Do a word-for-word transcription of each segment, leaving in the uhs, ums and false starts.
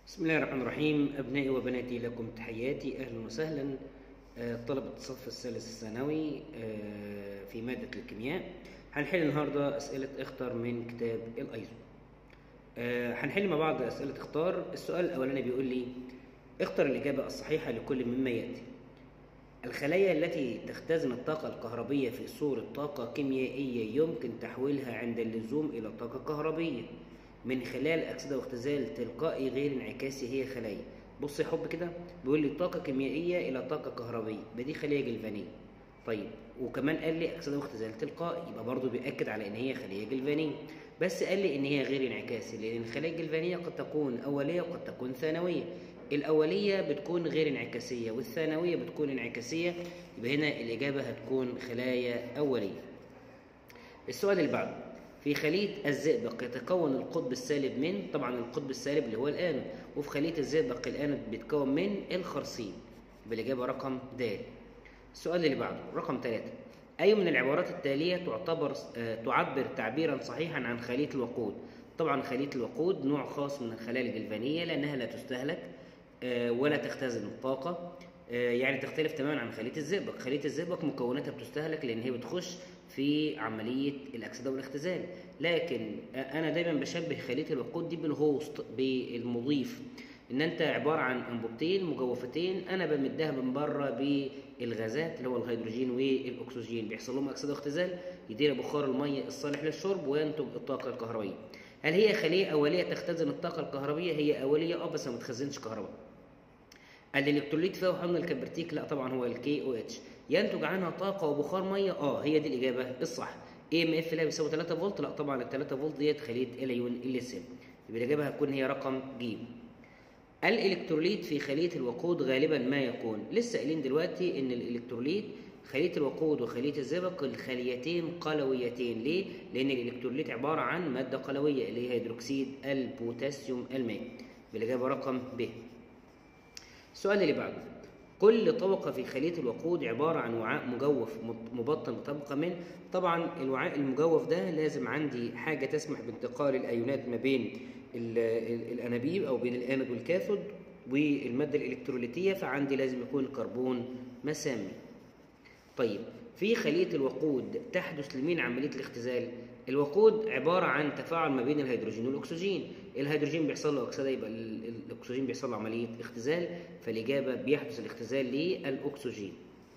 بسم الله الرحمن الرحيم. أبنائي وبناتي لكم تحياتي، أهلا وسهلا. آه، طلبة الصف الثالث الثانوي آه، في مادة الكيمياء. هنحل النهاردة أسئلة اختر من كتاب الأيزو. آه، هنحل مع بعض أسئلة اختار. السؤال الأولاني بيقول لي اختر الإجابة الصحيحة لكل مما يأتي. الخلايا التي تختزن الطاقة الكهربية في صورة طاقة كيميائية يمكن تحويلها عند اللزوم إلى طاقة كهربية من خلال أكسدة واختزال تلقائي غير انعكاسي هي خلايا. بص يا حب كده، بيقول لي طاقة كيميائية إلى طاقة كهربية، بدي خلية جلفانية. طيب وكمان قال لي أكسدة واختزال تلقائي، يبقى برضه بيأكد على إن هي خلية جلفانية، بس قال لي إن هي غير انعكاسي، لأن الخلايا الجلفانية قد تكون أولية وقد تكون ثانوية. الأولية بتكون غير انعكاسية والثانوية بتكون انعكاسية، يبقى هنا الإجابة هتكون خلايا أولية. السؤال اللي بعده، في خلية الزئبق يتكون القطب السالب من، طبعا القطب السالب اللي هو الآنود، وفي خلية الزئبق الآنود بيتكون من الخرسين، يبقى الإجابة رقم د. السؤال اللي بعده رقم ثلاثة، أي من العبارات التالية تعتبر آه تعبر تعبيرا صحيحا عن خلية الوقود؟ طبعا خلية الوقود نوع خاص من الخلايا الجلفانية لأنها لا تستهلك آه ولا تختزن الطاقة، آه يعني تختلف تماما عن خلية الزئبق. خلية الزئبق مكوناتها بتستهلك لأن هي بتخش في عملية الأكسدة والاختزال، لكن أنا دايما بشبه خلية الوقود دي بالهوست، بالمضيف، إن أنت عبارة عن أنبوبتين مجوفتين أنا بمدها من بره بالغازات اللي هو الهيدروجين والأكسجين، بيحصل لهم أكسدة واختزال، يدير بخار المية الصالح للشرب وينتج الطاقة الكهربائية. هل هي خلية أولية تختزن الطاقة الكهربائية؟ هي أولية أه بس ما بتخزنش كهرباء. الإلكتروليت فيه حمض الكبريتيك؟ لا طبعا هو الكي او اتش. ينتج عنها طاقة وبخار مية؟ اه هي دي الإجابة الصح. اي ام اف لا بيساوي ثلاثة فولت؟ لا طبعا ال ثلاثة فولت ديت خلية اليون الليثيوم، يبقى الإجابة هتكون هي رقم ج. الإلكتروليت في خلية الوقود غالبا ما يكون، لسه قايلين دلوقتي إن الإلكتروليت خلية الوقود وخلية الزئبق الخليتين قلويتين. ليه؟ لأن الإلكتروليت عبارة عن مادة قلوية اللي هي هيدروكسيد البوتاسيوم المائي، بالإجابة رقم ب. السؤال اللي بعده، كل طبقة في خلية الوقود عبارة عن وعاء مجوف مبطن بطبقة من، طبعا الوعاء المجوف ده لازم عندي حاجة تسمح بانتقال الأيونات ما بين الأنابيب أو بين الآنود والكاثود والمادة الإلكتروليتية، فعندي لازم يكون كربون مسامي. طيب في خلية الوقود تحدث لمين عملية الاختزال؟ الوقود عبارة عن تفاعل ما بين الهيدروجين والأكسجين، الهيدروجين بيحصل له أكسدة يبقى الأكسجين بيحصل له عملية اختزال، فالإجابة بيحدث الاختزال للأكسجين.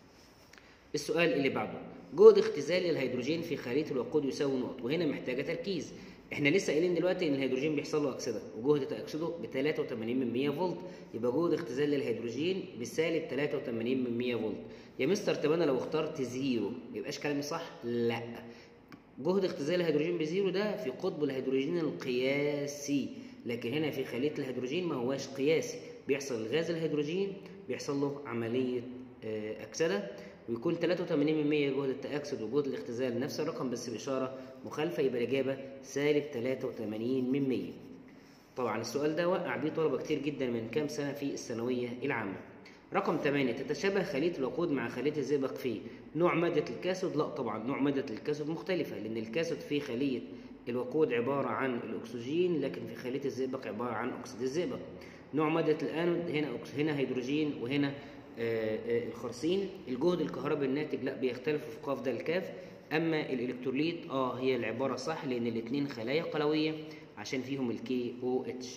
السؤال اللي بعده، جهد اختزال الهيدروجين في خلية الوقود يساوي نقط، وهنا محتاجة تركيز. احنا لسه قايلين دلوقتي ان الهيدروجين بيحصل له اكسده وجهد تاكسده ب ثلاثة وثمانين من مية فولت، يبقى جهد اختزال للهيدروجين بسالب ثلاثة وثمانين من مية فولت. يا مستر طب انا لو اخترت زيرو ما يبقاش كلامي صح؟ لا، جهد اختزال الهيدروجين بزيرو ده في قطب الهيدروجين القياسي، لكن هنا في خلية الهيدروجين ما هواش قياسي، بيحصل الغاز الهيدروجين بيحصل له عملية اكسده ويكون ثلاثة وثمانين من مية جهد التأكسد وجهد الاختزال نفس الرقم بس بإشارة مخالفة، يبقى الإجابة سالب ثلاثة وثمانين من مية. طبعا السؤال ده وقع بيه طلبة كتير جدا من كام سنة في الثانوية العامة. رقم ثمانية، تتشابه خلية الوقود مع خلية الزئبق في نوع مادة الكاثود؟ لا طبعا نوع مادة الكاثود مختلفة، لأن الكاثود في خلية الوقود عبارة عن الأكسجين، لكن في خلية الزئبق عبارة عن أكسيد الزئبق. نوع مادة الآنود هنا هنا هيدروجين وهنا آآ آآ الخرسين. الجهد الكهربي الناتج لا بيختلف في ق د الكاف. اما الالكتروليت اه هي العباره صح لان الاثنين خلايا قلويه عشان فيهم الكي او اتش.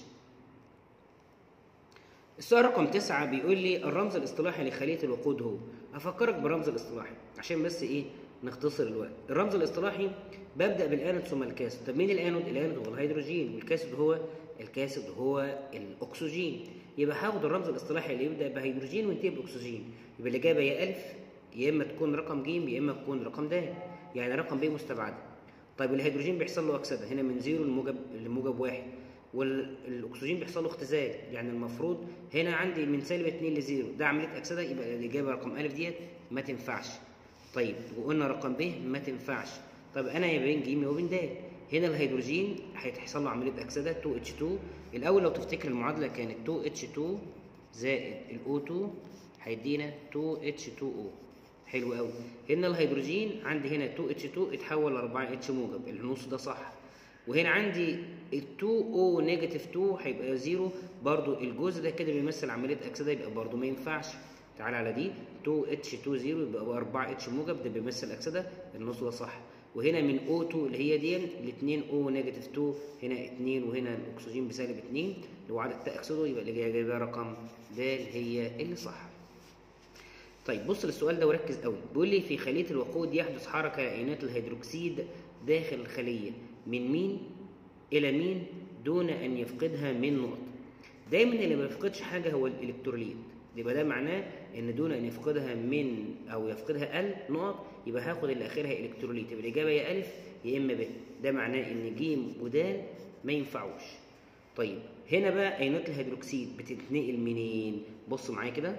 السؤال رقم تسعة بيقول لي الرمز الاصطلاحي لخليه الوقود هو، افكرك بالرمز الاصطلاحي عشان بس ايه نختصر الوقت. الرمز الاصطلاحي ببدا بالانود ثم الكاثود. طب مين الانود؟ الانود هو الهيدروجين، والكاثود هو الكاثود هو الاكسجين، يبقى هاخد الرمز الاصطلاحي اللي يبدا بهيدروجين وينتهي باكسجين، يبقى الاجابه يا الف يا اما تكون رقم ج يا اما تكون رقم د، يعني رقم ب مستبعده. طيب الهيدروجين بيحصل له اكسده هنا من زيرو لموجب لموجب واحد، والاكسجين بيحصل له اختزال، يعني المفروض هنا عندي من سالب اتنين لزيرو، ده عمليه اكسده، يبقى الاجابه رقم ا ديت ما تنفعش. طيب وقلنا رقم ب ما تنفعش. طب انا يا بين ج يا بين د، هنا الهيدروجين هيحصل له عمليه اكسده اتنين اتش اتنين. الاول لو تفتكر المعادله كانت اتنين اتش اتنين زائد الاو اتنين هيدينا اتنين اتش اتنين او. حلو قوي. هنا الهيدروجين عندي هنا اتنين اتش اتنين اتحول ل اربعة اتش موجب، النص ده صح، وهنا عندي ال اتنين او نيجاتيف اتنين هيبقى زيرو، برضو الجزء ده كده بيمثل عمليه اكسده، يبقى برضو ما ينفعش. تعال على دي اتنين اتش اتنين زيرو يبقى اربعة اتش موجب، ده بيمثل اكسده، النص ده صح. وهنا من او اتنين اللي هي دي ال اتنين او نيجاتيف اتنين، هنا اتنين وهنا الاكسجين بسالب اتنين اللي هو عدد تاكسده، يبقى اللي جايه جايبها رقم د هي اللي صح. طيب بص للسؤال ده وركز قوي، بيقول لي في خليه الوقود يحدث حركه ايونات الهيدروكسيد داخل الخليه من مين الى مين دون ان يفقدها من نقط. دايما اللي ما يفقدش حاجه هو الالكتروليت، يبقى ده معناه ان دون ان يفقدها من او يفقدها ال نقط، يبقى هاخد اللي اخرها الكتروليت، يبقى الاجابه يا الف يا اما ب. ده معناه ان ج ودال ما ينفعوش. طيب هنا بقى ايونات الهيدروكسيد بتتنقل منين؟ بص معايا كده،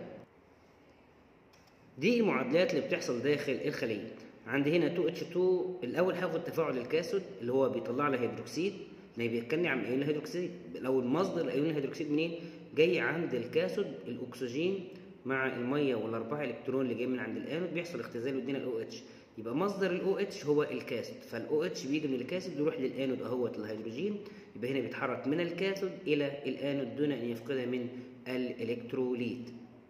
دي المعادلات اللي بتحصل داخل الخليه. عندي هنا اتنين اتش اتنين، الاول هاخد تفاعل الكاثود اللي هو بيطلع لي هيدروكسيد، ما بيتكلم عن ايون الهيدروكسيد. لو المصدر ايون الهيدروكسيد منين؟ جاي عند الكاثود، الاكسجين مع الميه والاربعه الكترون اللي جاي من عند الانود بيحصل اختزال ويدينا الاو اتش، يبقى مصدر الاو اتش هو الكاثود، فالاو اتش بيجي من الكاثود يروح للانود اهوت الهيدروجين، يبقى هنا بيتحرك من الكاثود الى الانود دون ان يفقدها من الالكتروليت.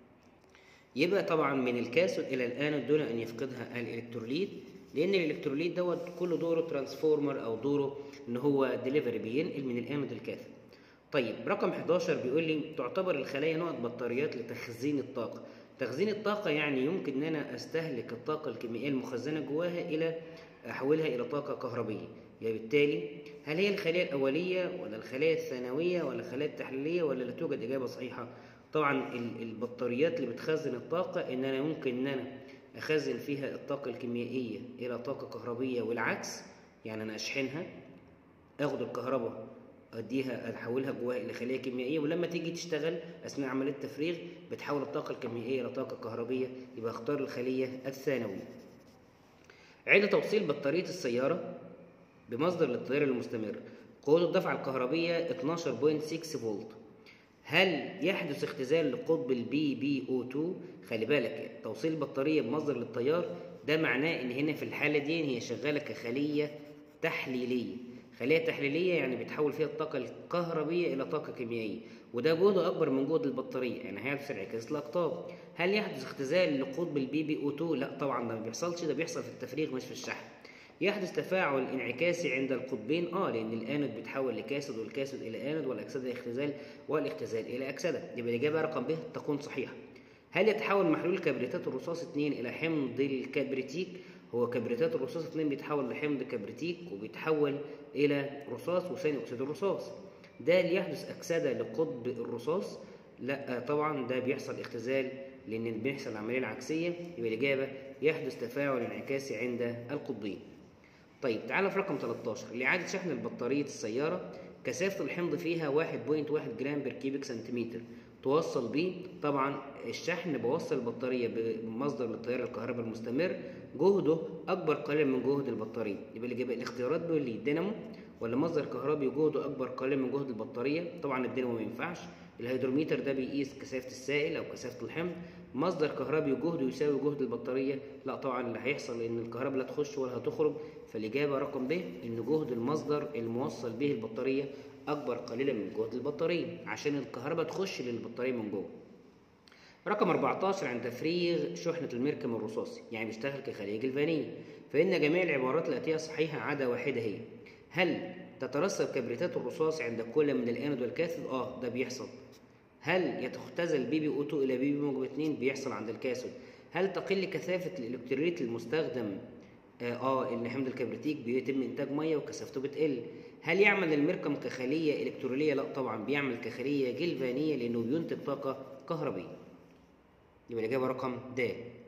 يبقى طبعا من الكاثود الى الانود دون ان يفقدها الالكتروليت، لان الالكتروليت دوت كل دوره ترانسفورمر او دوره ان هو ديليفري، بينقل من الانود للكاثود. طيب رقم حداشر بيقول لي تعتبر الخلايا نقط بطاريات لتخزين الطاقه. تخزين الطاقه يعني يمكن ان انا استهلك الطاقه الكيميائيه المخزنه جواها الى احولها الى طاقه كهربيه. يعني بالتالي هل هي الخلايا الاوليه ولا الخلايا الثانويه ولا الخلايا التحليليه ولا لا توجد اجابه صحيحه؟ طبعا البطاريات اللي بتخزن الطاقه ان انا ممكن ان انا اخزن فيها الطاقه الكيميائيه الى طاقه كهربيه والعكس، يعني انا اشحنها اخد الكهرباء اديها احولها جواها الى خليه كيميائيه، ولما تيجي تشتغل اثناء عمليه التفريغ بتحول الطاقه الكيميائيه الى طاقه كهربيه، يبقى اختار الخليه الثانويه. عند توصيل بطاريه السياره بمصدر للتيار المستمر قوه الدفعه الكهربيه اتناشر فاصلة ستة فولت، هل يحدث اختزال لقطب البي بي او اتنين؟ خلي بالك توصيل البطاريه بمصدر للتيار ده معناه ان هنا في الحاله دي هي شغاله كخليه تحليليه. خليه تحليليه يعني بتحول فيها الطاقه الكهربيه الى طاقه كيميائيه، وده جهده اكبر من جهد البطاريه، يعني هيحدث انعكاس الاقطاب. هل يحدث اختزال لقطب البي بي او اتنين؟ لا طبعا ده ما بيحصلش، ده بيحصل في التفريغ مش في الشحن. يحدث تفاعل انعكاسي عند القطبين، اه لان الانود بيتحول لكاثود والكاثود الى انود والاكسده الى اختزال والاختزال الى اكسده، يبقى الاجابه رقم ب تكون صحيحه. هل يتحول محلول كبريتات الرصاص اتنين الى حمض الكبريتيك؟ هو كبريتات الرصاص اتنين بيتحول لحمض كبريتيك وبيتحول الى رصاص وثاني اكسيد الرصاص. ده اللي يحدث اكسده لقطب الرصاص؟ لا طبعا ده بيحصل اختزال لان بيحصل العمليه العكسيه، يبقى الاجابه يحدث تفاعل انعكاسي عند القطبين. طيب تعالى في رقم تلتاشر، لإعادة شحن البطارية السيارة كثافة الحمض فيها واحد فاصلة واحد جرام بر كيوبيك سنتيمتر، توصل بيه طبعا الشحن بوصل البطارية بمصدر للتيار الكهرباء المستمر جهده أكبر قليلا من جهد البطارية، يبقى الإجابة الاختيارات بيقول لي دينامو ولا مصدر كهربي جهده أكبر قليلا من جهد البطارية؟ طبعا الدينامو ما ينفعش. الهيدروميتر ده بيقيس كثافة السائل أو كثافة الحمض. مصدر كهربي جهده يساوي جهد البطارية؟ لا طبعا اللي هيحصل ان الكهرباء لا تخش ولا هتخرج، فالاجابه رقم ب ان جهد المصدر الموصل به البطاريه اكبر قليلا من جهد البطاريه عشان الكهرباء تخش للبطاريه من جوه. رقم اربعتاشر، عند تفريغ شحنه الميركم الرصاصي يعني بيشتغل كخليه جلفانيه، فان جميع العبارات الاتيه صحيحه عدا واحده هي. هل تترسب كبريتات الرصاص عند كل من الانود والكاثود؟ اه ده بيحصل. هل يتختزل بي بي او اتنين الى بي بي موجب اتنين؟ بيحصل عند الكاثود. هل تقل كثافه الالكتروليت المستخدم؟ اه, آه ان حمض الكبريتيك بيتم انتاج ميه وكثافته بتقل. هل يعمل الميركم كخليه الكتروليه؟ لا طبعا بيعمل كخليه جلفانيه لانه بينتج طاقه كهربيه. يبقى الاجابه رقم د.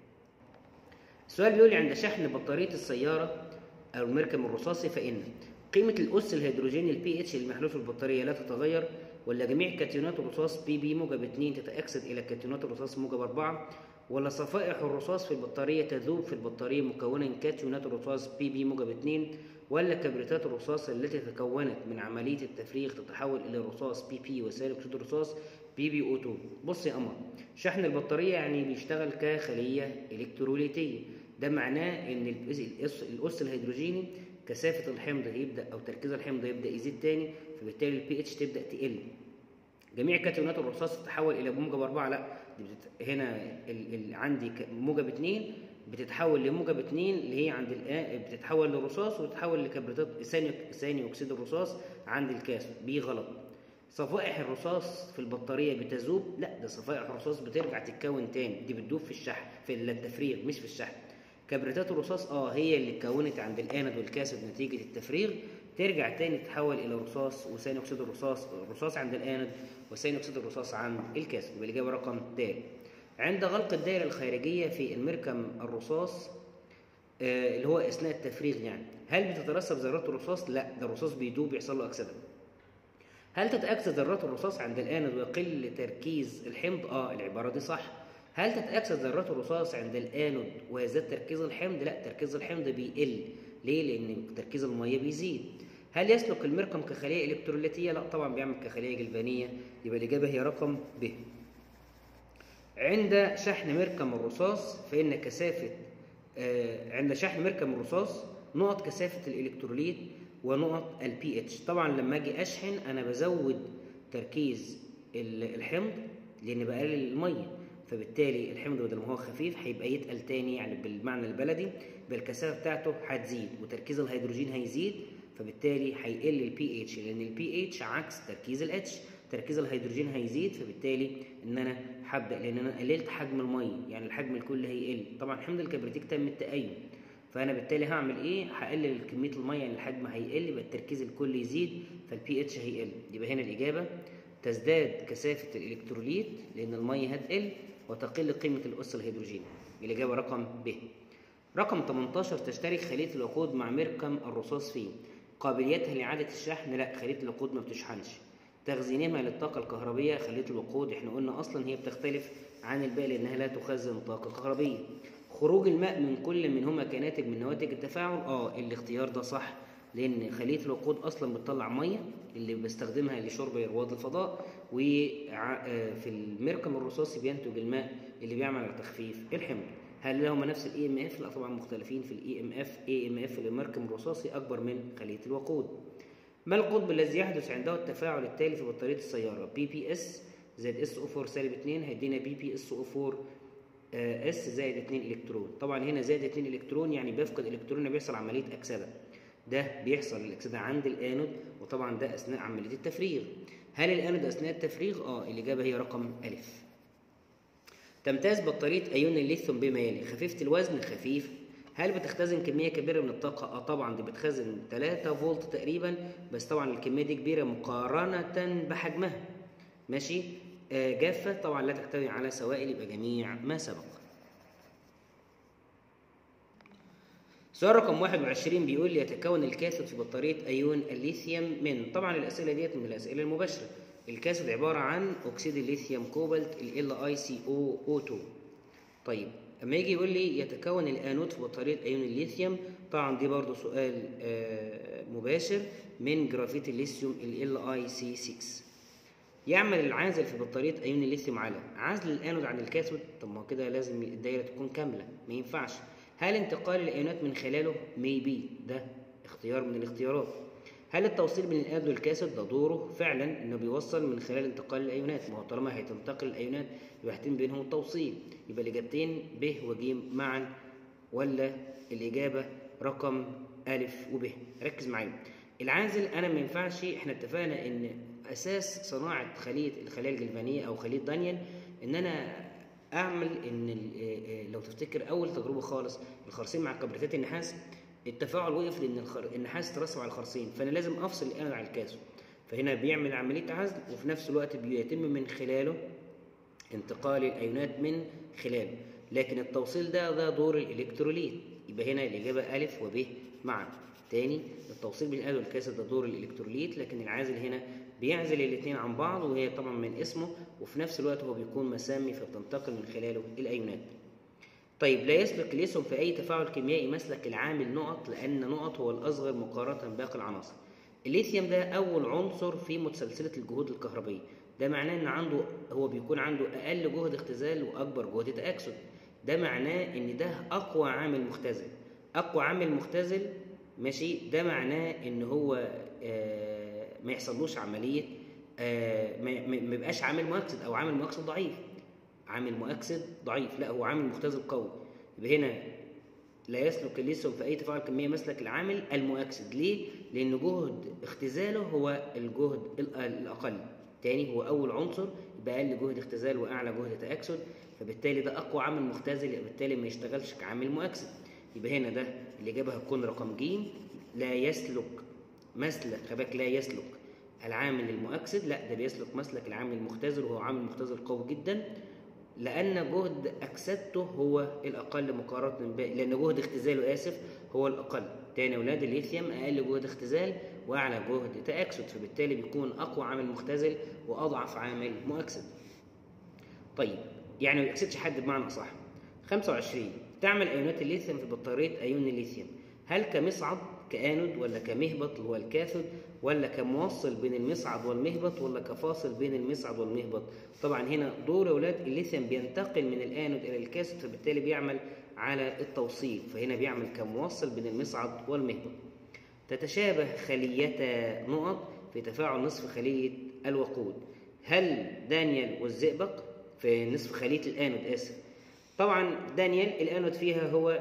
السؤال بيقول لي عند شحن بطاريه السياره او الميركم الرصاصي فان قيمه الاس الهيدروجيني البي اتش المحلول في البطاريه لا تتغير، ولا جميع كاتيونات الرصاص بي بي موجب اتنين تتأكسد إلى كاتيونات الرصاص موجب أربعة، ولا صفائح الرصاص في البطارية تذوب في البطارية مكونا كاتيونات الرصاص بي بي موجب اتنين، ولا كبريتات الرصاص التي تكونت من عملية التفريغ تتحول إلى رصاص بي بي وسالب أكسيد الرصاص بي بي او اتنين. بص يا قمر، شحن البطارية يعني بيشتغل كخلية إلكتروليتية، ده معناه إن الأس الهيدروجيني كثافه الحمض هيبدا او تركيز الحمض يبدا يزيد تاني، فبالتالي البي اتش تبدا تقل. جميع كاتيونات الرصاص تتحول الى موجب أربعة، لا دي بتت... هنا ال... ال... عندي موجب اتنين بتتحول لموجب اتنين اللي هي عند الآ... بتتحول للرصاص وتتحول لكبريتات ثاني ثاني اكسيد الرصاص عند الكاثود. بي غلط. صفائح الرصاص في البطاريه بتذوب، لا ده صفائح الرصاص بترجع تتكون تاني، دي بتدوب في الشحن في التفريغ مش في الشحن. كبريتات الرصاص اه هي اللي اتكونت عند الانود والكاثود نتيجه التفريغ، ترجع تاني تتحول الى رصاص وثاني اكسيد الرصاص، الرصاص عند الانود وثاني اكسيد الرصاص عند الكاثود. بالاجابه رقم د. عند غلق الدائره الخارجيه في المركم الرصاص آه اللي هو اثناء التفريغ يعني، هل بتترسب ذرات الرصاص؟ لا ده الرصاص بيدوب بيحصل له اكسده. هل تتاكسد ذرات الرصاص عند الانود ويقل تركيز الحمض؟ اه العباره دي صح. هل تتاكسد ذرات الرصاص عند الانود ويزداد تركيز الحمض؟ لا تركيز الحمض بيقل. ليه؟ لان تركيز الميه بيزيد. هل يسلك المركم كخليه الكتروليتيه؟ لا طبعا بيعمل كخليه جلفانيه. يبقى الاجابه هي رقم ب. عند شحن مركم الرصاص فان كثافه آه عند شحن مركم الرصاص نقط كثافه الالكتروليت ونقط البي اتش. طبعا لما اجي اشحن انا بزود تركيز الحمض لان بقلل الميه، فبالتالي الحمض بدل ما هو خفيف هيبقى يتقل تاني يعني بالمعنى البلدي، بالكثافه بتاعته هتزيد وتركيز الهيدروجين هيزيد، فبالتالي هيقل البي اتش لان البي اتش عكس تركيز الاتش، تركيز الهيدروجين هيزيد، فبالتالي ان انا هبدا لان انا قللت حجم الميه يعني الحجم الكلي هيقل. طبعا حمض الكبريتيك تم التأين، فانا بالتالي هعمل ايه؟ هقلل كميه الميه يعني الحجم هيقل، يبقى التركيز الكلي يزيد فالبي اتش هيقل. يبقى هنا الاجابه تزداد كثافه الالكتروليت لان الميه هتقل وتقل قيمه الاس الهيدروجين. الاجابه رقم ب. رقم تمنتاشر تشترك خليه الوقود مع مركم الرصاص فيه. قابليتها لاعاده الشحن؟ لا خليه الوقود ما بتشحنش. تخزينها للطاقه الكهربيه؟ خليه الوقود احنا قلنا اصلا هي بتختلف عن الباقي لانها لا تخزن طاقه كهربيه. خروج الماء من كل منهما كناتج من نواتج التفاعل؟ اه الاختيار ده صح لان خليه الوقود اصلا بتطلع ميه اللي بستخدمها لشرب رواد الفضاء، وفي المركم الرصاصي بينتج الماء اللي بيعمل على تخفيف الحمض. هل لهما نفس الاي ام اف؟ لا طبعا مختلفين في الاي ام اف. اي ام اف للمركم الرصاصي اكبر من خليه الوقود. ما القطب الذي يحدث عنده التفاعل التالي في بطاريه السياره؟ بي بي اس زائد اس او أربعة سالب اتنين هيدينا بي بي اس او أربعة اس زائد اتنين الكترون. طبعا هنا زائد اتنين الكترون يعني بيفقد الكترون، بيحصل عمليه اكسده. ده بيحصل الاكسده عند الانود وطبعا ده اثناء عمليه التفريغ. هل الانود اثناء التفريغ؟ اه الاجابه هي رقم الف. تمتاز بطاريه ايون الليثيوم بما يلي: خفيفه الوزن، خفيف. هل بتختزن كميه كبيره من الطاقه؟ اه طبعا دي بتخزن تلاتة فولت تقريبا، بس طبعا الكميه دي كبيره مقارنه بحجمها. ماشي. آه جافه طبعا لا تحتوي على سوائل، يبقى جميع ما سبق. سؤال رقم واحد وعشرين بيقول لي: يتكون الكاثود في بطاريه ايون الليثيوم من؟ طبعا الاسئله ديت من الاسئله المباشره. الكاثود عباره عن اكسيد الليثيوم كوبالت ال اي سي او او اتنين. طيب اما يجي يقول لي يتكون الانود في بطاريه ايون الليثيوم، طبعا دي برضو سؤال مباشر من جرافيت الليثيوم ال اي سي ستة. يعمل العازل في بطاريه ايون الليثيوم على عزل الانود عن الكاثود؟ طب ما كده لازم الدايره تكون كامله، ما ينفعش. هل انتقال الايونات من خلاله؟ ميبي، ده اختيار من الاختيارات. هل التوصيل بين الانود والكاثود؟ ده دوره فعلا انه بيوصل من خلال انتقال الايونات، ما هو طالما هتنتقل الايونات يبقى هيتم بينهم التوصيل. يبقى الاجابتين ب وج معا، ولا الاجابه رقم الف وب؟ ركز معايا. العازل انا ما ينفعش، احنا اتفقنا ان اساس صناعه خليه الخلايا الجلفانيه او خليه دانيال ان انا اعمل ان لو تفتكر اول تجربه خالص الخرسين مع كبريتات النحاس، التفاعل وقف لان الخر... النحاس ترسب على الخرسين، فانا لازم افصل الانود على الكاثود. فهنا بيعمل عمليه عزل وفي نفس الوقت بيتم من خلاله انتقال الايونات من خلاله، لكن التوصيل ده ده دور الالكتروليت. يبقى هنا الاجابه الف وب معا. تاني، التوصيل بين الانود والكاثود ده دور الالكتروليت، لكن العازل هنا بيعزل الاثنين عن بعض، وهي طبعا من اسمه، وفي نفس الوقت هو بيكون مسامي فبتنتقل من خلاله الايونات. طيب لا يسلك الليثيوم في اي تفاعل كيميائي مسلك العامل نقط، لان نقط هو الاصغر مقارنه بباقي العناصر. الليثيوم ده اول عنصر في متسلسله الجهود الكهربيه، ده معناه ان عنده هو بيكون عنده اقل جهد اختزال واكبر جهد تاكسد. ده معناه ان ده اقوى عامل مختزل. اقوى عامل مختزل ماشي، ده معناه ان هو آه ما يحصلوش عمليه آه ما ما يبقاش عامل مؤكسد او عامل مؤكسد ضعيف. عامل مؤكسد ضعيف، لا هو عامل مختزل قوي. يبقى هنا لا يسلك الليثيوم في اي تفاعل كميه مسلك العامل المؤكسد. ليه؟ لان جهد اختزاله هو الجهد الاقل. تاني، هو اول عنصر يبقى اقل جهد اختزال واعلى جهد تاكسد، فبالتالي ده اقوى عامل مختزل، يبقى بالتالي ما يشتغلش كعامل مؤكسد. يبقى هنا ده الاجابه هتكون رقم ج. لا يسلك مسلك خباك لا يسلك العامل المؤكسد، لا ده بيسلك مسلك العامل المختزل، وهو عامل مختزل قوي جدا، لأن جهد أكسدته هو الأقل مقارنة ب... لأن جهد اختزاله آسف هو الأقل. تاني يا أولاد، الليثيوم أقل جهد اختزال وأعلى جهد تأكسد، فبالتالي بيكون أقوى عامل مختزل وأضعف عامل مؤكسد. طيب، يعني ما بيأكسدش حد بمعنى أصح. خمسة وعشرين، تعمل أيونات الليثيوم في بطارية أيون الليثيوم هل كمصعد كآنود ولا كمهبط اللي هو الكاثود، ولا كموصل بين المصعد والمهبط، ولا كفاصل بين المصعد والمهبط؟ طبعا هنا دور يا اولاد الليثيوم بينتقل من الآنود الى الكاثود، فبالتالي بيعمل على التوصيل، فهنا بيعمل كموصل بين المصعد والمهبط. تتشابه خليتا نقط في تفاعل نصف خلية الوقود. هل دانيال والزئبق في نصف خلية الآنود آسف. طبعا دانيال الآنود فيها هو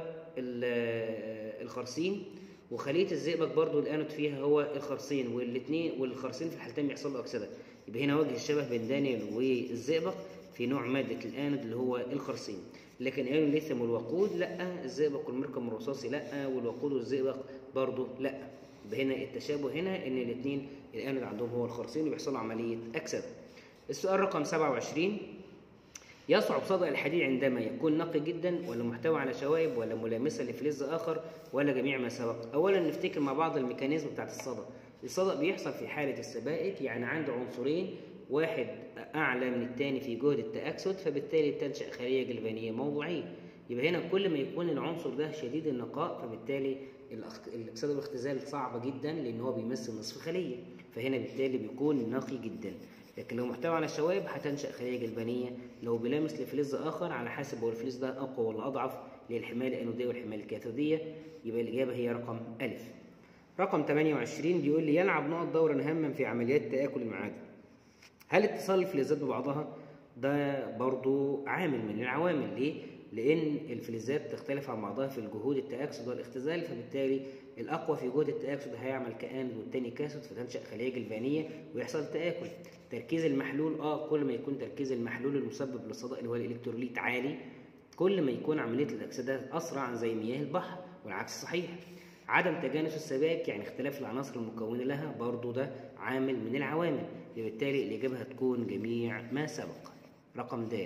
الخرسين، وخليه الزئبق برضو الانود فيها هو الخرسين، والاثنين والخرسين في الحالتين بيحصل له اكسده. يبقى هنا وجه الشبه بين دانيال والزئبق في نوع ماده الانود اللي هو الخرسين. لكن ايون الليثيوم والوقود لا، الزئبق والمركب الرصاصي لا، والوقود والزئبق برضو لا. يبقى هنا التشابه هنا ان الاثنين الانود عندهم هو الخرسين وبيحصل عمليه اكسده. السؤال رقم سبعة وعشرين، يصعب صدأ الحديد عندما يكون نقي جدا، ولا محتوى على شوائب، ولا ملامسة لفلز آخر، ولا جميع ما سبق؟ أولا نفتكر مع بعض الميكانيزم بتاعت الصدأ. الصدأ بيحصل في حالة السبائك، يعني عند عنصرين واحد أعلى من الثاني في جهد التأكسد، فبالتالي تنشأ خلية جلفانية موضوعية. يبقى هنا كل ما يكون العنصر ده شديد النقاء، فبالتالي الأكسدة والاختزال صعبة جدا لأن هو بيمثل نصف خلية، فهنا بالتالي بيكون نقي جدا. لكن لو محتوى على الشوائب هتنشأ خلية جلفانية. لو بيلامس لفلز آخر على حسب هو الفلز ده أقوى ولا أضعف للحماية الأنودية والحماية الكاثودية، يبقى الإجابة هي رقم ألف. رقم ثمانية وعشرين بيقول لي يلعب نقط دورا هاما في عمليات تآكل المعادن. هل اتصال الفلزات ببعضها؟ ده برضو عامل من العوامل. ليه؟ لأن الفلزات تختلف عن بعضها في الجهود التأكسد والاختزال، فبالتالي الأقوى في جهد التأكسد هيعمل كآنود والتاني كاثود، فتنشأ خلية جلفانية ويحصل تآكل. تركيز المحلول اه كل ما يكون تركيز المحلول المسبب للصدأ اللي هو الإلكتروليت عالي، كل ما يكون عملية الأكسدة أسرع زي مياه البحر، والعكس صحيح. عدم تجانس السبائك يعني اختلاف العناصر المكونة لها، برضو ده عامل من العوامل، وبالتالي الإجابة هتكون جميع ما سبق. رقم د.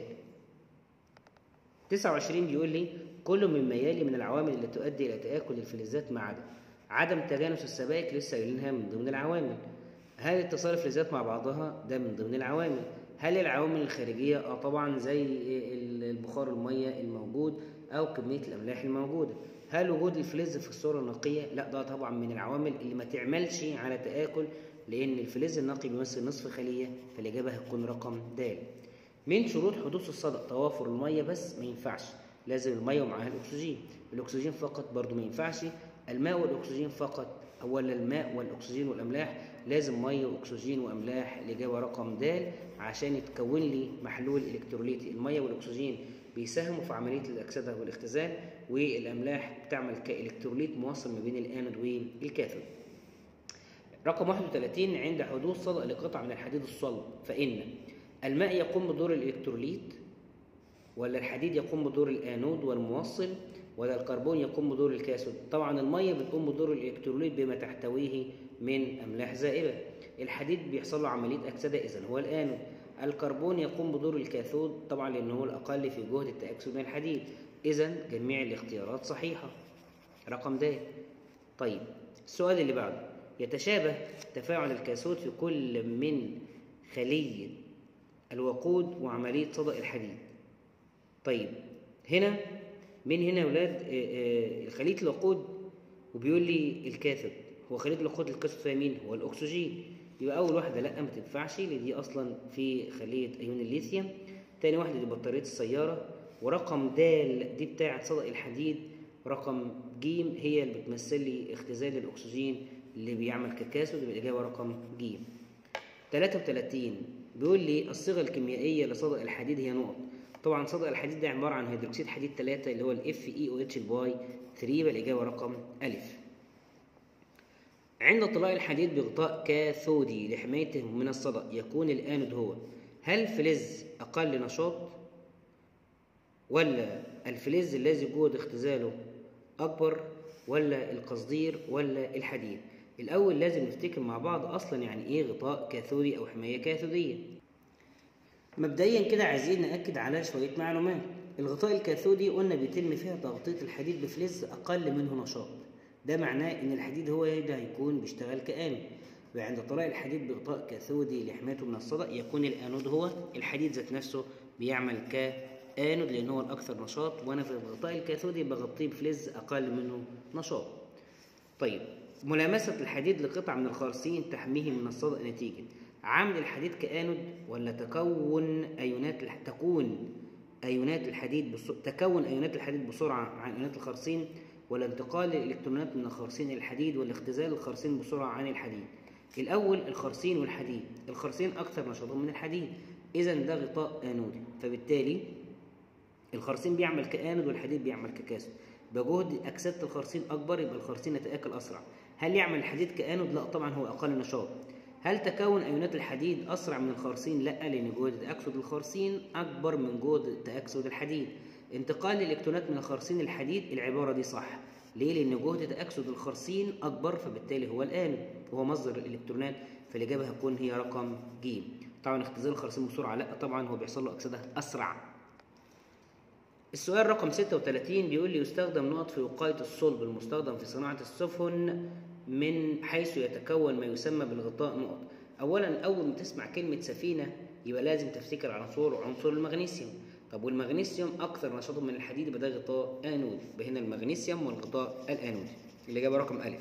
تسعة وعشرين بيقول لي كل مما يلي من العوامل اللي تؤدي إلى تآكل الفلزات ما عدا عدم تجانس السبائك، لسه قايلينها من ضمن العوامل. هل اتصال الفلزات مع بعضها؟ ده من ضمن العوامل. هل العوامل الخارجية؟ اه طبعا زي البخار المية الموجود أو كمية الأملاح الموجودة. هل وجود الفلز في الصورة النقية؟ لا، ده طبعا من العوامل اللي ما تعملش على تآكل، لأن الفلز النقي بيمثل نصف خلية، فالإجابة هتكون رقم د. من شروط حدوث الصدأ توافر المية بس؟ ما ينفعش، لازم المية ومعاها الأكسجين. الأكسجين فقط برضو ما ينفعش. الماء والأكسجين فقط، أولا الماء والأكسجين والأملاح، لازم مية وأكسجين وأملاح. الإجابة رقم د عشان يتكون لي محلول إلكتروليتي. المية والأكسجين بيساهموا في عملية الأكسدة والاختزال، والأملاح بتعمل كإلكتروليت موصل ما بين الآنود والكاثود. رقم واحد وثلاثين، عند حدوث صدأ لقطع من الحديد الصلب فإن الماء يقوم بدور الإلكتروليت، ولا الحديد يقوم بدور الآنود والموصل، ولا الكربون يقوم بدور الكاثود؟ طبعا المية بتقوم بدور الإلكتروليت بما تحتويه من أملاح زائبة. الحديد بيحصل له عملية أكسدة، إذن هو الآنود. الكربون يقوم بدور الكاثود طبعا لأنه هو الأقل في جهد التأكسد من الحديد. إذن جميع الاختيارات صحيحة. رقم د. طيب السؤال اللي بعده، يتشابه تفاعل الكاثود في كل من خلية الوقود وعملية صدأ الحديد. طيب هنا من هنا يا ولاد خلية الوقود، وبيقول لي الكاثود هو خلية الوقود، الكاثود فيها مين؟ هو الأكسجين. يبقى أول واحدة لأ ما تنفعش، لأن دي أصلا في خلية أيون الليثيوم. تاني واحدة دي بطارية السيارة. ورقم د دي بتاعة صدأ الحديد. رقم ج هي اللي بتمثل لي اختزال الأكسجين اللي بيعمل ككاسود، يبقى الإجابة رقم ج. ثلاثة وثلاثين بيقول لي الصيغة الكيميائية لصدأ الحديد هي نقط. طبعا صدأ الحديد ده عبارة عن هيدروكسيد حديد ثلاثة اللي هو ال إف إي أو إتش الباي ثلاثة، يبقى الإجابة رقم أ. عند اطلاق الحديد بغطاء كاثودي لحمايته من الصدأ يكون الآنود هو هل الفلز أقل نشاط، ولا الفلز الذي جهد اختزاله أكبر، ولا القصدير، ولا الحديد؟ الأول لازم نفتكر مع بعض أصلا يعني إيه غطاء كاثودي أو حماية كاثودية. مبدئيا كده عايزين نأكد على شوية معلومات. الغطاء الكاثودي قلنا بيتم فيها تغطية الحديد بفلز أقل منه نشاط، ده معناه إن الحديد هو اللي هيكون بيشتغل كآنود. وعند اطلاق الحديد بغطاء كاثودي لحمايته من الصدأ يكون الآنود هو الحديد ذات نفسه بيعمل كآنود لأن هو الأكثر نشاط، وأنا في الغطاء الكاثودي بغطيه بفلز أقل منه نشاط. طيب، ملامسة الحديد لقطعة من الخرسين تحميه من الصدأ نتيجة عامل الحديد كآنود، ولا تكون أيونات الح... تكون أيونات الحديد بس... تكون أيونات الحديد بسرعة عن أيونات الخرسين، ولا انتقال الإلكترونات من الخرسين إلى الحديد، ولا اختزال الخرسين بسرعة عن الحديد؟ الأول الخرسين والحديد، الخرسين أكثر نشاطا من الحديد، إذا ده غطاء آنودي، فبالتالي الخرسين بيعمل كآنود والحديد بيعمل ككاسود، بجهد أكسدة الخرسين أكبر يبقى الخرسين يتآكل أسرع. هل يعمل الحديد كآنود؟ لا طبعا، هو أقل نشاط. هل تكون أيونات الحديد أسرع من الخرسين؟ لا، لأن جهد تأكسد الخرسين أكبر من جهد تأكسد الحديد. انتقال الإلكترونات من الخرسين للحديد، العبارة دي صح. ليه؟ لأن جهد تأكسد الخرسين أكبر، فبالتالي هو الآنود وهو مصدر الإلكترونات، فالإجابة هتكون هي رقم ج. طبعا اختزال الخرسين بسرعة لا طبعا، هو بيحصل له أكسدة أسرع. السؤال رقم ستة وثلاثين بيقول لي يستخدم نقط في وقاية الصلب المستخدم في صناعة السفن من حيث يتكون ما يسمى بالغطاء نقط. أولا أول ما تسمع كلمة سفينة يبقى لازم تفتكر عنصر عنصر المغنيسيوم. طب والمغنيسيوم أكثر نشاطا من الحديد، يبقى ده غطاء آنودي، يبقى هنا المغنيسيوم والغطاء الآنودي. الإجابة رقم أ.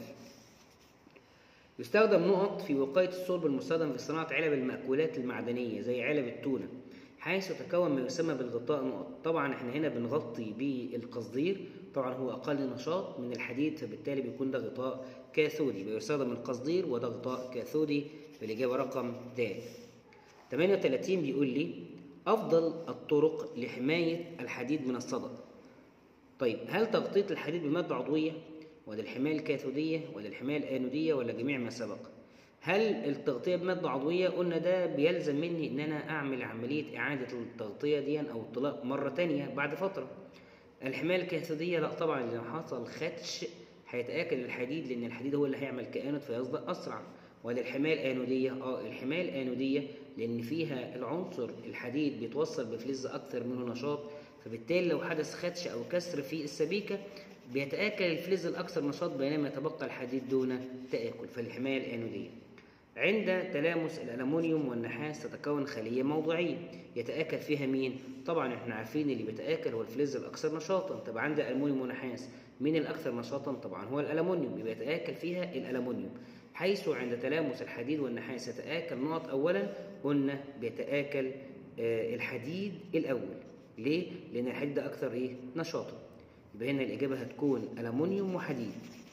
يستخدم نقط في وقاية الصلب المستخدم في صناعة علب المأكولات المعدنية زي علب التونة حيث يتكون ما يسمى بالغطاء نقط. طبعا احنا هنا بنغطي بالقصدير، طبعا هو أقل نشاط من الحديد، فبالتالي بيكون ده غطاء كاثودي، بيستخدم القصدير وده غطاء كاثودي، فالإجابة رقم د. ثمانية وثلاثين بيقول لي أفضل الطرق لحماية الحديد من الصدأ. طيب، هل تغطية الحديد بمادة عضوية، ولا الحماية الكاثودية، ولا الحماية الآنودية، ولا جميع ما سبق؟ هل التغطية بمادة عضوية؟ قلنا ده بيلزم مني إن أنا أعمل عملية إعادة التغطية دي أو الطلاق مرة تانية بعد فترة. الحماية الكاثودية لا طبعا، لو حصل خدش هيتآكل الحديد لأن الحديد هو اللي هيعمل كآنود فيصدأ أسرع. ولا الحماية الآنودية؟ اه الحماية الآنودية لأن فيها العنصر الحديد بيتوصل بفلز أكثر منه نشاط، فبالتالي لو حدث خدش أو كسر في السبيكة بيتآكل الفلز الأكثر نشاط بينما يتبقى الحديد دون تآكل، فالحماية الآنودية. عند تلامس الألمنيوم والنحاس تتكون خلية موضعية يتآكل فيها مين؟ طبعا احنا عارفين اللي بيتآكل هو الفلز الأكثر نشاطا. طب عند ألمنيوم ونحاس مين الأكثر نشاطا؟ طبعا هو الألمنيوم، يبقى يتآكل فيها الألمنيوم. حيث عند تلامس الحديد والنحاس يتآكل نقط أولا، قلنا بيتآكل آه الحديد الأول. ليه؟ لأن الحديد ده أكثر إيه؟ نشاطا. يبقى هنا الإجابة هتكون ألمنيوم وحديد.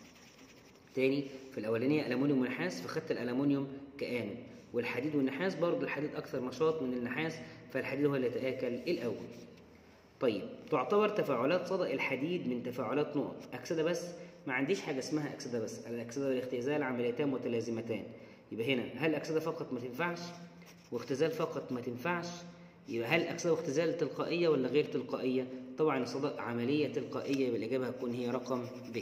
تاني في الأولانية ألمنيوم ونحاس، فخدت الألمنيوم كآنود، والحديد والنحاس برضه الحديد أكثر نشاط من النحاس، فالحديد هو اللي يتآكل الأول. طيب، تعتبر تفاعلات صدأ الحديد من تفاعلات نقط أكسدة بس؟ ما عنديش حاجة اسمها أكسدة بس، الأكسدة والاختزال عمليتان متلازمتان. يبقى هنا هل أكسدة فقط ما تنفعش واختزال فقط ما تنفعش؟ يبقى هل أكسدة واختزال تلقائية ولا غير تلقائية؟ طبعا الصدأ عملية تلقائية، يبقى الإجابة هتكون هي رقم ب.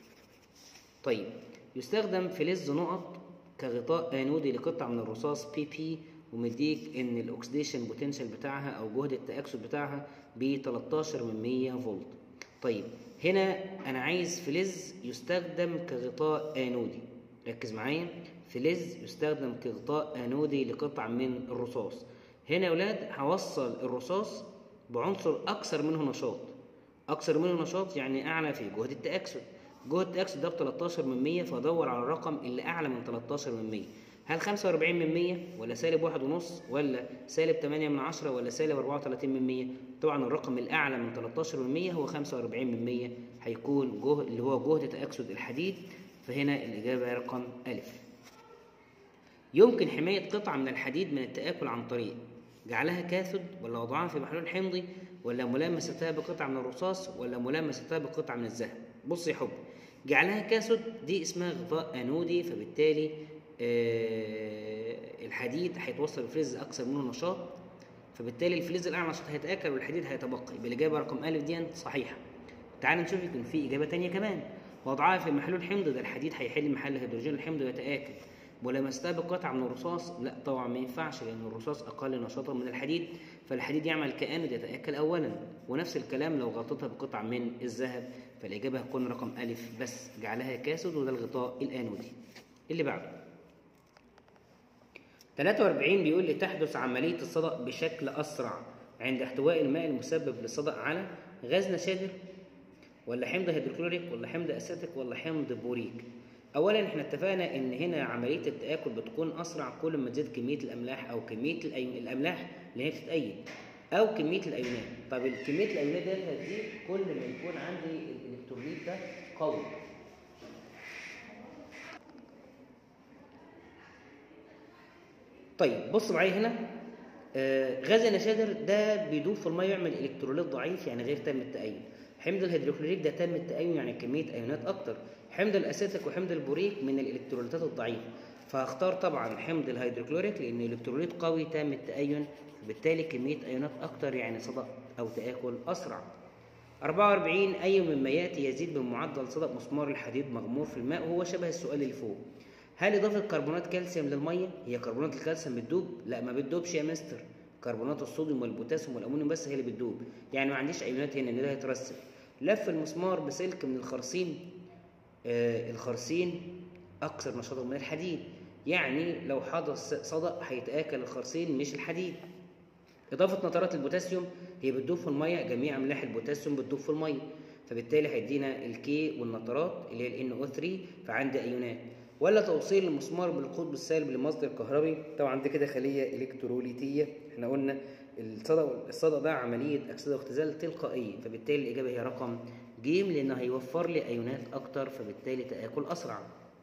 طيب، يستخدم فلز نقط كغطاء آنودي لقطعة من الرصاص بي بي، ومديك إن الأكسديشن بوتنشال بتاعها أو جهد التأكسد بتاعها ب ثلاثة عشر من مية فولت. طيب، هنا أنا عايز فلز يستخدم كغطاء آنودي، ركز معايا، فلز يستخدم كغطاء آنودي لقطعة من الرصاص. هنا يا أولاد هوصل الرصاص بعنصر أكثر منه نشاط، أكثر منه نشاط يعني أعلى في جهد التأكسد. جهد التأكسد ده ب ثلاثة عشر من مية، فأدور على الرقم اللي أعلى من ثلاثة عشر من مية. هل خمسة وأربعين من مية ولا سالب واحد ونص ولا سالب ثمانية من عشرة ولا سالب أربعة وثلاثين من مية؟ طبعا الرقم الأعلى من ثلاثة عشر من مية هو خمسة وأربعين من مية، هيكون جهد اللي هو جهد تأكسد الحديد، فهنا الإجابة رقم ألف. يمكن حماية قطعة من الحديد من التآكل عن طريق جعلها كاثود، ولا وضعها في محلول حمضي، ولا ملامستها بقطعة من الرصاص، ولا ملامستها بقطعة من الذهب. بص يا حب، جعلها كاثود دي اسمها غطاء أنودي، فبالتالي آه الحديد هيتوصل بفلز أكثر منه نشاط، فبالتالي الفلز الأعلى نشاط هيتآكل والحديد هيتبقى. يبقى الإجابة رقم ألف دي صحيحة. تعال نشوف يكون في إجابة تانية كمان. وضعها في محلول حمض، ده الحديد هيحل محل هيدروجين الحمض ويتآكل. ملامستها بقطعة من الرصاص، لا طبعا ما ينفعش، لأن الرصاص أقل نشاطا من الحديد، فالحديد يعمل كأنود يتآكل أولا. ونفس الكلام لو غطيتها بقطعة من الذهب، فالإجابة هتكون رقم ألف بس، جعلها كاسود، وده الغطاء الآنودي. اللي بعده ثلاثة وأربعين بيقول لي تحدث عملية الصدأ بشكل أسرع عند احتواء الماء المسبب للصدأ على غاز نشادر، ولا حمض هيدروكلوريك، ولا حمض أسيتيك، ولا حمض بوريك. اولا احنا اتفقنا ان هنا عمليه التآكل بتكون اسرع كل ما تزيد كميه الاملاح او كميه الاملاح اللي هي بتتأيد، او كميه الايونات. طب كميه الايونات دي هتزيد كل ما يكون عندي الالكتروليت ده قوي. طيب بص معايا هنا، آه غاز النشادر ده بيدوب في الميه يعمل الكتروليت ضعيف يعني غير تام التأيد. حمض الهيدروكلوريك ده تام التأين يعني كميه ايونات اكتر. حمض الاسيتيك وحمض البوريك من الالكتروليتات الضعيفه، فهختار طبعا حمض الهيدروكلوريك لان الالكتروليت قوي تام التأين، فبالتالي كميه ايونات اكتر يعني صدأ او تآكل اسرع. أربعة وأربعين اي مما ياتي يزيد بمعدل صدأ مسمار الحديد مغمور في الماء، وهو شبه السؤال اللي فوق. هل اضافه كربونات كالسيوم للميه؟ هي كربونات الكالسيوم بتدوب؟ لا ما بتدوبش يا مستر، كربونات الصوديوم والبوتاسيوم والامونيوم بس هي اللي بتدوب، يعني ما عنديش ايونات هنا ان ده هيترسب. لف المسمار بسلك من الخرسين، آه الخرسين اكثر نشاطا من الحديد، يعني لو حدث صدأ هيتآكل الخرسين مش الحديد. اضافه نترات البوتاسيوم هي بتدوب في الميه، جميع املاح البوتاسيوم بتدوب في الميه، فبالتالي هيدينا الكي والنترات اللي هي ال إن أو ثلاثة، فعندي ايونات. ولا توصيل المسمار بالقطب السالب لمصدر كهربي، طبعا دي كده خليه الكتروليتيه. احنا قلنا الصدأ الصدأ ده عمليه اكسده واختزال تلقائيه، فبالتالي الاجابه هي رقم ج، لانه هيوفر لي ايونات اكتر، فبالتالي تآكل اسرع.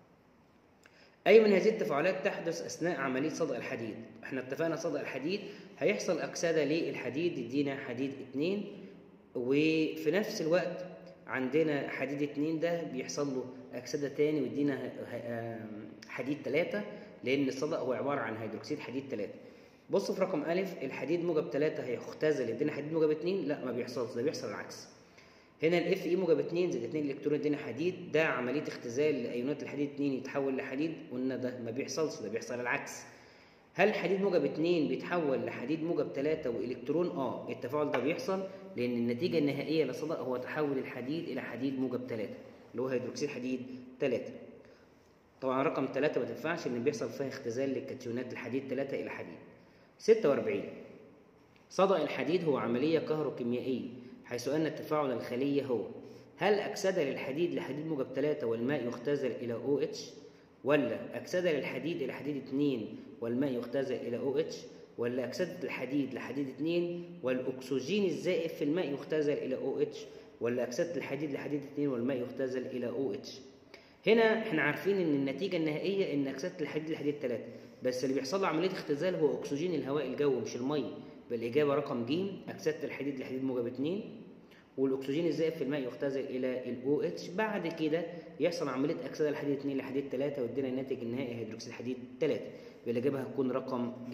اي من هذه التفاعلات تحدث اثناء عمليه صدأ الحديد؟ احنا اتفقنا صدأ الحديد هيحصل اكسده للحديد يدينا حديد اتنين، وفي نفس الوقت عندنا حديد اتنين ده بيحصل له اكسده تاني ويدينا حديد تلاتة، لان الصدأ هو عباره عن هيدروكسيد حديد تلاتة. بص في رقم ألف، الحديد موجب تلاتة هيختزل يدينا حديد موجب اتنين، لا ما بيحصلش، ده بيحصل العكس. هنا الاف اي موجب اتنين زائد اتنين الكترون يدينا حديد، ده عمليه اختزال لايونات الحديد اتنين يتحول لحديد، قلنا ده ما بيحصلش، ده بيحصل العكس. هل حديد موجب اتنين بيتحول لحديد موجب تلاتة والكترون؟ اه التفاعل ده بيحصل، لان النتيجه النهائيه لصدأ هو تحول الحديد الى حديد موجب تلاتة اللي هو هيدروكسيد حديد تلاتة. طبعا رقم تلاتة ما تنفعش لان بيحصل فيها اختزال للكاتيونات الحديد تلاتة الى حديد. ستة وأربعين صدأ الحديد هو عمليه كهروكيميائيه، حيث ان التفاعل الخليه هو: هل اكسده للحديد لحديد موجب تلاتة والماء يختزل الى او اتش، ولا اكسده للحديد الى حديد اتنين والماء يختزل الى او اتش، ولا اكسده الحديد لحديد اتنين والاكسجين الزائف في الماء يختزل الى او اتش، ولا اكسده الحديد لحديد اتنين والماء يختزل الى او اتش. هنا احنا عارفين ان النتيجه النهائيه ان اكسده الحديد لحديد تلاتة، بس اللي بيحصل له عمليه اختزال هو اكسجين الهواء الجوي مش الميه، بالاجابه رقم ج، اكسده الحديد لحديد موجب اتنين والاكسجين الزائف في الماء يختزل الى الاو اتش، بعد كده يحصل عمليه اكسده الحديد اتنين لحديد تلاتة ويدينا الناتج النهائي هيدروكسيد حديد تلاتة، بالاجابه هتكون رقم ج.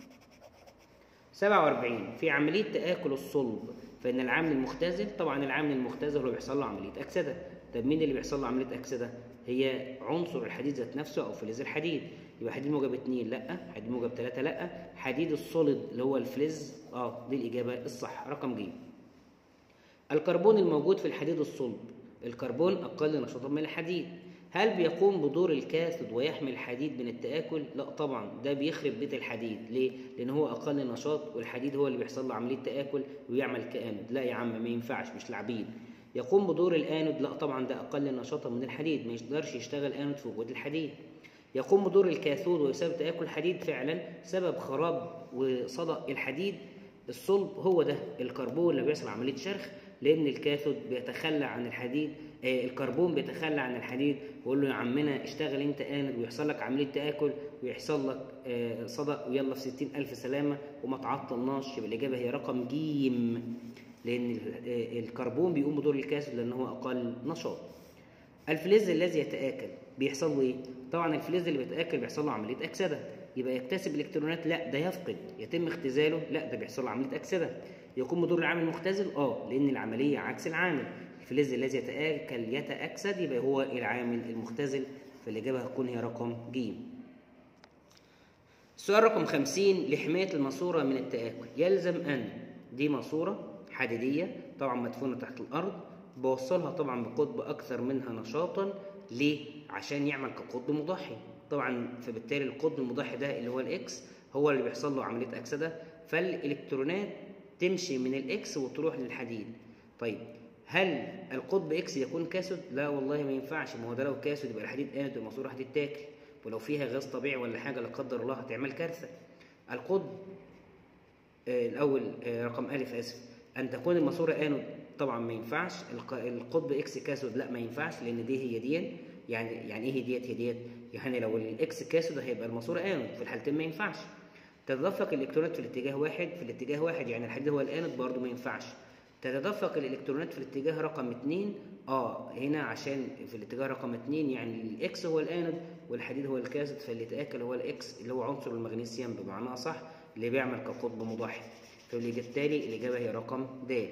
سبعة وأربعين في عمليه تآكل الصلب فان العامل المختزل، طبعا العامل المختزل هو بيحصل له عمليه اكسده. طب مين اللي بيحصل له عمليه اكسده؟ هي عنصر الحديد ذات نفسه او فلز الحديد، يبقى حديد موجب اتنين لا، حديد موجب تلاتة لا، حديد الصلد اللي هو الفلز اه دي الاجابه الصح رقم ج. الكربون الموجود في الحديد الصلب، الكربون اقل نشاطا من الحديد، هل بيقوم بدور الكاثود ويحمي الحديد من التآكل؟ لا طبعا، ده بيخرب بيت الحديد. ليه؟ لان هو اقل نشاط والحديد هو اللي بيحصل له عمليه تآكل ويعمل كآنود. لا يا عم ما ينفعش، مش لاعبين. يقوم بدور الآنود، لا طبعا ده اقل نشاطا من الحديد، ما يقدرش يشتغل آنود في وجود الحديد. يقوم بدور الكاثود ويسبب تآكل الحديد، فعلا سبب خراب وصدأ الحديد الصلب هو ده الكربون اللي بيحصل عمليه شرخ، لان الكاثود بيتخلى عن الحديد، آه الكربون بيتخلى عن الحديد، ويقول له يا عمنا اشتغل انت آند ويحصل لك عمليه تاكل ويحصل لك آه صدأ ويلا في ستين الف سلامه وما تعطلناش. يبقى الاجابه هي رقم جيم، لان آه الكربون بيقوم بدور الكاثود لان هو اقل نشاط. الفلز الذي يتآكل بيحصل له ايه؟ طبعا الفلز اللي بيتآكل بيحصل له عمليه اكسده. يبقى يكتسب الكترونات؟ لا ده يفقد. يتم اختزاله؟ لا ده بيحصل له عمليه اكسده. يقوم بدور العامل المختزل؟ اه لان العمليه عكس العامل. الفلز الذي يتآكل يتأكسد يبقى هو العامل المختزل، فالاجابه هتكون هي رقم ج. السؤال رقم خمسين، لحمايه الماسوره من التآكل يلزم ان دي ماسوره حديديه طبعا مدفونه تحت الارض، بوصلها طبعا بقطب اكثر منها نشاطا. ليه؟ عشان يعمل كقطب مضحي طبعا، فبالتالي القطب المضحي ده اللي هو الاكس هو اللي بيحصل له عمليه اكسده، فالالكترونات تمشي من الاكس وتروح للحديد. طيب هل القطب اكس يكون كاثود؟ لا والله ما ينفعش، ما هو ده لو كاثود يبقى الحديد آند والماسوره هتتاكل، ولو فيها غاز طبيعي ولا حاجه لا قدر الله هتعمل كارثه. القطب آه الاول آه رقم الف اسف ان تكون الماسوره آند طبعا ما ينفعش. القطب اكس كاثود لا ما ينفعش، لان دي هي ديت. يعني يعني ايه ديت هي ديت؟ يعني لو الاكس كاثود هيبقى الماسوره آند، في الحالتين ما ينفعش. تتدفق الالكترونات في الاتجاه واحد في الاتجاه واحد يعني الحديد هو الآند برضه ما ينفعش. تتدفق الالكترونات في الاتجاه رقم اتنين اه هنا عشان في الاتجاه رقم اتنين يعني الاكس هو الآند والحديد هو الكاثود، فاللي يتآكل هو الاكس اللي هو عنصر المغنيسيوم بمعنى اصح اللي بيعمل كقطب مضحي، فبالتالي الاجابه هي رقم د.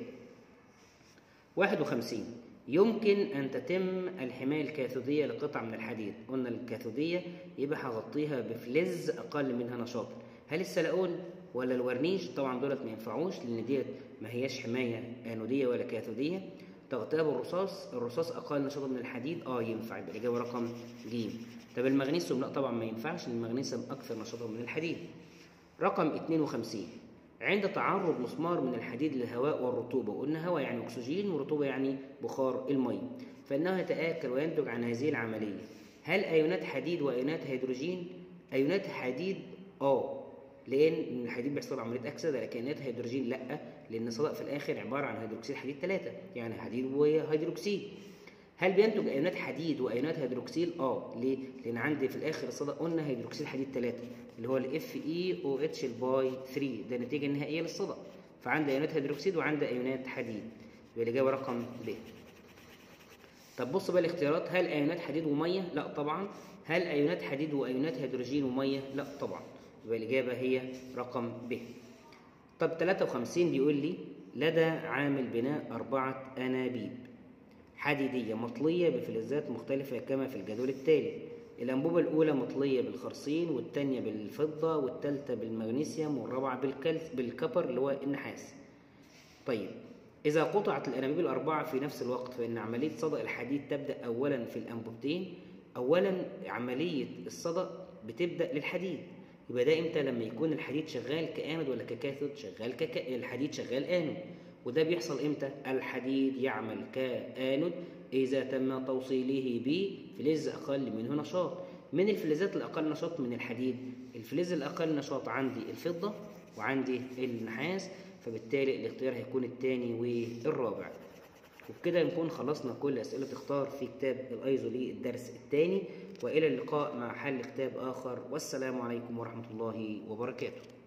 واحد وخمسين، يمكن أن تتم الحماية الكاثودية لقطعة من الحديد. قلنا الكاثودية يبقى هغطيها بفلز أقل منها نشاطا. هل السلقون ولا الورنيش؟ طبعا دولت ما ينفعوش لأن ديت ما هياش حماية آنودية ولا كاثودية. تغطيها بالرصاص، الرصاص أقل نشاطا من الحديد اه ينفع، يبقى الإجابة رقم ج. طب المغنيسيوم؟ لا طبعا ما ينفعش لأن المغنيسيوم أكثر نشاطا من الحديد. رقم اتنين وخمسين، عند تعرض مسمار من الحديد للهواء والرطوبة، وقلنا هواء يعني أكسجين ورطوبة يعني بخار المي، فإنه يتآكل وينتج عن هذه العملية هل أيونات حديد وأيونات هيدروجين؟ أيونات حديد آه لأن الحديد بيحصل عملية أكسدة، لكن أيونات هيدروجين لأ، لأن صدأ في الآخر عبارة عن هيدروكسيد حديد ثلاثة يعني حديد وهيدروكسيد. هل بينتج ايونات حديد وايونات هيدروكسيل؟ اه ليه؟ لان عندي في الاخر الصدى قلنا هيدروكسيد حديد ثلاثة اللي هو الاف اي او اتش الباي ثلاثة، ده النتيجه النهائيه للصدى، فعندي ايونات هيدروكسيد وعندي ايونات حديد، يبقى الاجابه رقم ب. طب بص بقى الاختيارات، هل ايونات حديد وميه؟ لا طبعا. هل ايونات حديد وايونات هيدروجين وميه؟ لا طبعا، يبقى الاجابه هي رقم ب. طب ثلاثة وخمسين بيقول لي لدى عامل بناء أربعة أنابيب حديدية مطلية بفلزات مختلفة كما في الجدول التالي. الأنبوبة الأولى مطلية بالخرسين، والثانية بالفضة، والثالثة بالمغنيسيوم، والرابعة بالكبر اللي هو النحاس. طيب إذا قطعت الأنابيب الأربعة في نفس الوقت فإن عملية صدأ الحديد تبدأ أولا في الأنبوبتين. أولا عملية الصدأ بتبدأ للحديد، يبقى ده إمتى؟ لما يكون الحديد شغال كآنود ولا ككاثود؟ شغال كك... الحديد شغال آنود، وده بيحصل إمتى؟ الحديد يعمل كآنود إذا تم توصيله بفلز أقل منه نشاط. من الفلزات الأقل نشاط من الحديد؟ الفلز الأقل نشاط عندي الفضة وعندي النحاس، فبالتالي الاختيار هيكون الثاني والرابع. وبكده نكون خلصنا كل أسئلة اختار في كتاب الأيزو للدرس الثاني، وإلى اللقاء مع حل كتاب آخر، والسلام عليكم ورحمة الله وبركاته.